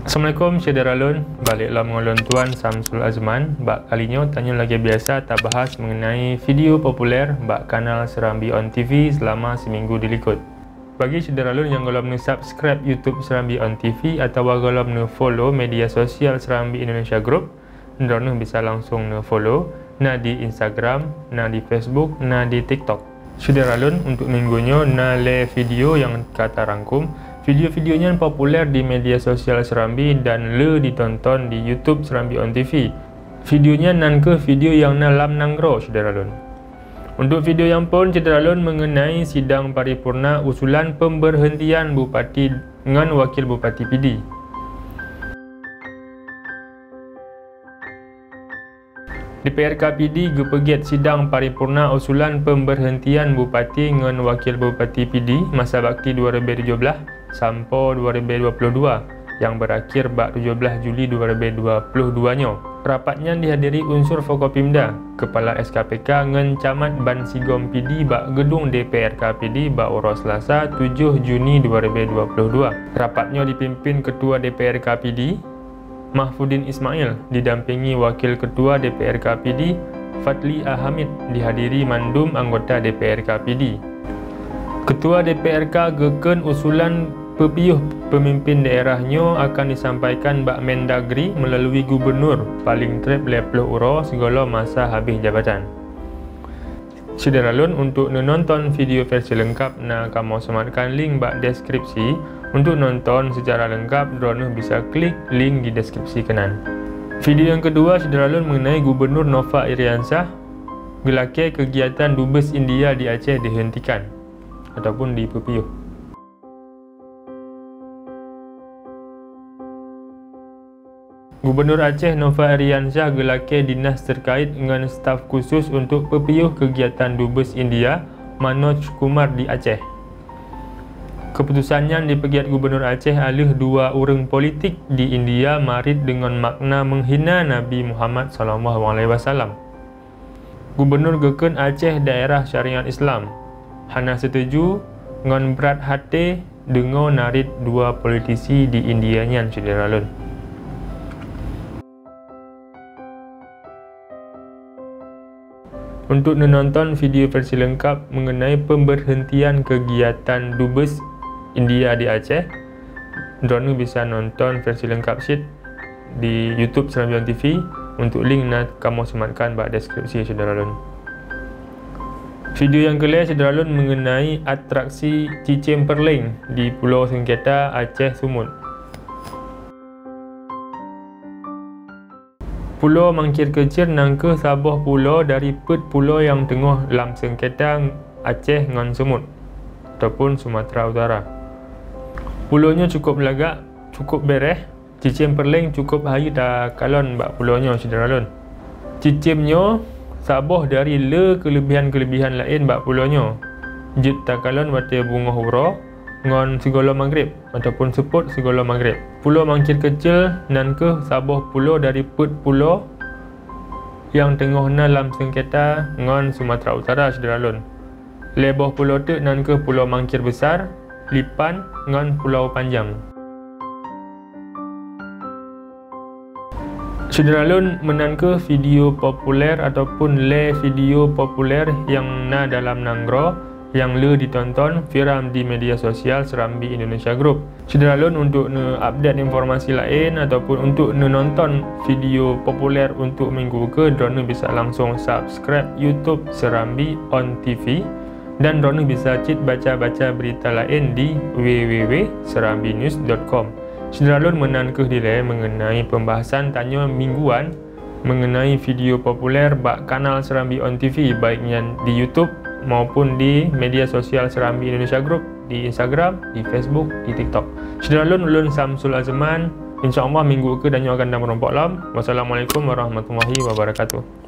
Assalamualaikum saudara lun, baliklah mengalun Tuan Samsul Azman. Bak kalinya tanya lagi biasa tak bahas mengenai video populer bak kanal Serambi On TV selama seminggu dilikut. Bagi saudara lun yang belum subscribe YouTube Serambi On TV atau belum follow media sosial Serambi Indonesia Group, anda bisa langsung follow na di Instagram, na di Facebook, na di TikTok. Saudara lun, untuk minggunya na le video yang kata rangkum. Video-videonya populer di media sosial Serambi dan le ditonton di YouTube Serambi On TV. Videonya nan ke video yang nalam nanggro, saudara lun. Untuk video yang pun saudara lun mengenai sidang paripurna usulan pemberhentian Bupati dengan Wakil Bupati PD. DPRK PD gepegiat sidang paripurna usulan pemberhentian Bupati dengan Wakil Bupati PD masa bakti 2017 sampai 2022 yang berakhir bak 17 Juli 2022-nya. Rapatnya dihadiri unsur Forkopimda, Kepala SKPK dengan Camat Ban Sigom PD bak gedung DPRK PD bak Oro Selasa 7 Juni 2022. Rapatnya dipimpin Ketua DPRK PD Mahfudin Ismail didampingi Wakil Ketua DPRK PD Fadli Ahamid, dihadiri mandum anggota DPRK PD. Ketua DPRK geken usulan pepiyuh pemimpin daerahnya akan disampaikan bak Mendagri melalui gubernur paling trep leploh uro segala masa habis jabatan. Saudara lun, untuk menonton video versi lengkap kamu sematkan link bak deskripsi. Untuk nonton secara lengkap, drone bisa klik link di deskripsi kanan. Video yang kedua saudara lun mengenai Gubernur Nova Iriansah gelakai kegiatan Dubes India di Aceh dihentikan ataupun dipepiyuh. Gubernur Aceh Nova Iriansah gelakai dinas terkait dengan staf khusus untuk pepiyuh kegiatan Dubes India Manoj Kumar di Aceh. Keputusannya dipegiat Gubernur Aceh alih dua orang politik di India marit dengan makna menghina Nabi Muhammad SAW. Gubernur geken Aceh daerah syariat Islam hana setuju dengan berat hati dengan narit dua politisi di India nyan, saudara lun. Untuk menonton video versi lengkap mengenai pemberhentian kegiatan Dubes India di Aceh, drone bisa nonton versi lengkap sheet di YouTube Serambi On TV. Untuk link nak kamu sematkan bak deskripsi, saudara lun. Video yang kelima saudara lun mengenai atraksi Cicim Perling di Pulau Sengketa Aceh Sumut. Pulau Mangkir Kecil nangke sabah pulau dari pet pulau yang tengah lam sengketa Aceh ngan Sumut ataupun Sumatera Utara. Pulaunya cukup lagak, cukup bereh. Cicim Perling cukup hari dah kalon bak pulaunya, saudara lun. Cicimnya sabah dari le kelebihan-kelebihan lain bak pulaunya. Jut tak kalon wate bunga hura ngan segala maghrib ataupun seput segala maghrib. Pulau Mangkir Kecil nan ke sabah pulau dari put pulau yang tengah na lam sengketa ngan Sumatera Utara, saudara lun. Lebah pulau tu nan ke Pulau Mangkir Besar, Lipan ngan Pulau Panjang. Saudara lun, menan ke video populer ataupun le video populer yang na dalam nanggro yang le ditonton viral di media sosial Serambi Indonesia Group. Saudara lun, untuk update informasi lain ataupun untuk nonton video populer untuk minggu ke, drone bisa langsung subscribe YouTube Serambi On TV. Dan drone bisa cek baca-baca berita lain di www.serambinews.com. Saudara lun, menan ke dile mengenai pembahasan tanya mingguan mengenai video populer bak kanal Serambi On TV, baiknya di YouTube maupun di media sosial Serambi Indonesia Group, di Instagram, di Facebook, di TikTok. Saudara lun, ulun Samsul Azman. InsyaAllah minggu ke dan akan dah merompok lam. Wassalamualaikum warahmatullahi wabarakatuh.